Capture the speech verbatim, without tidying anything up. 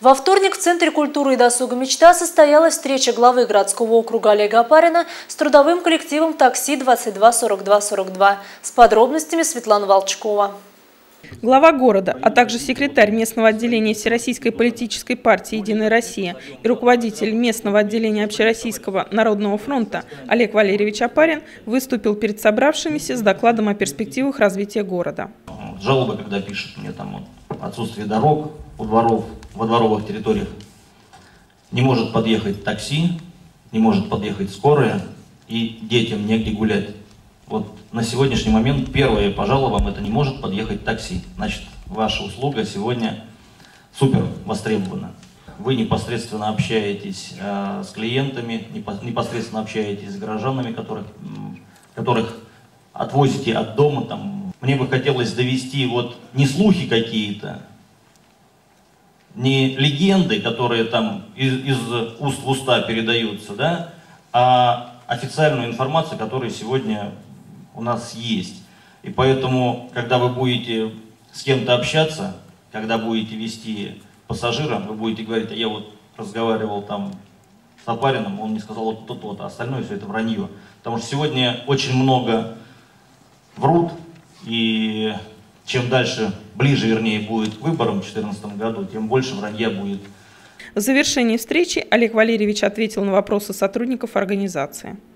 Во вторник в Центре культуры и досуга «Мечта» состоялась встреча главы городского округа Олега Опарина с трудовым коллективом «Такси двадцать два сорок два сорок два». С подробностями Светлана Волчкова. Глава города, а также секретарь местного отделения Всероссийской политической партии «Единая Россия» и руководитель местного отделения Общероссийского народного фронта Олег Валерьевич Опарин выступил перед собравшимися с докладом о перспективах развития города. Жалобы, когда пишут мне там отсутствие дорог у дворов, во дворовых территориях, не может подъехать такси, не может подъехать скорая, и детям негде гулять. Вот на сегодняшний момент первое по жалобам — это не может подъехать такси. Значит, ваша услуга сегодня супер востребована. Вы непосредственно общаетесь э, с клиентами, непосредственно общаетесь с горожанами, которых, которых отвозите от дома. Там. Мне бы хотелось довести вот не слухи какие-то, не легенды, которые там из, из уст в уста передаются, да, а официальную информацию, которая сегодня у нас есть. И поэтому, когда вы будете с кем-то общаться, когда будете вести пассажира, вы будете говорить: а я вот разговаривал там с Опариным, он мне сказал вот то-то, а остальное все это вранье. Потому что сегодня очень много врут, и чем дальше, ближе, вернее, будет к выборам в две тысячи четырнадцатом году, тем больше вранья будет. В завершении встречи Олег Валерьевич ответил на вопросы сотрудников организации.